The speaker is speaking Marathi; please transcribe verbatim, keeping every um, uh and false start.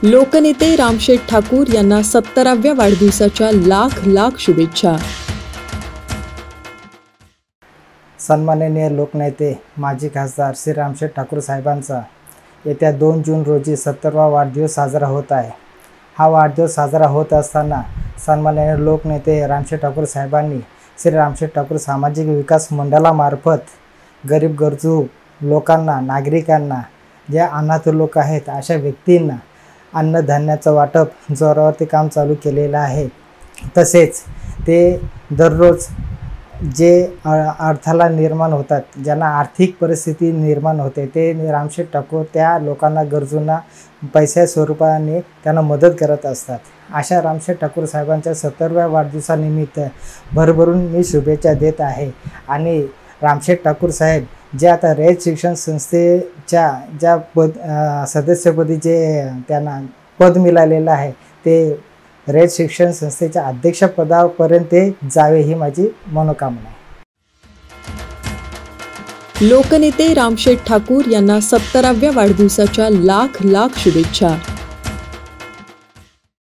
लोकनेते रामशेठ ठाकूर यांना सत्तराव्या वाढदिवसाच्या लाख लाख शुभेच्छा। सन्माननीय लोकनेते माजी खासदार श्री रामशेठ ठाकूर साहेबांचा येत्या दोन जून रोजी सत्तरवा वाढदिवस साजरा होत आहे। हा वाढदिवस साजरा होत असताना सन्माननीय लोकनेते रामशेठ ठाकूर साहेबांनी श्री रामशेठ ठाकूर सामाजिक विकास मंडळामार्फत गरीब गरजू लोकांना, नागरिकांना, जे अनाथ लोक आहेत अशा व्यक्तींना अन्नधान्याचं वाटप जोरावरती काम चालू केलेलं आहे। तसेच ते दररोज जे अडथळा निर्माण होतात, ज्यांना आर्थिक परिस्थिती निर्माण होते, ते रामशेठ ठाकूर त्या लोकांना, गरजूंना पैसा स्वरूपाने त्यांना मदत करत असतात। अशा रामशेठ ठाकूर साहेबांच्या सत्तरव्या वाढदिवसानिमित्त भरभरून मी शुभेच्छा देत आहे। आणि रामशेठ ठाकूर साहेब जे आता रयत शिक्षण संस्थेच्या ज्या पद सदस्यपदी जे त्यांना पद मिळालेलं आहे, ते रयत शिक्षण संस्थेच्या अध्यक्षपदापर्यंत ते जावे ही माझी मनोकामना आहे। लोकनेते रामशेठ ठाकूर यांना सत्तराव्या वाढदिवसाच्या लाख लाख शुभेच्छा।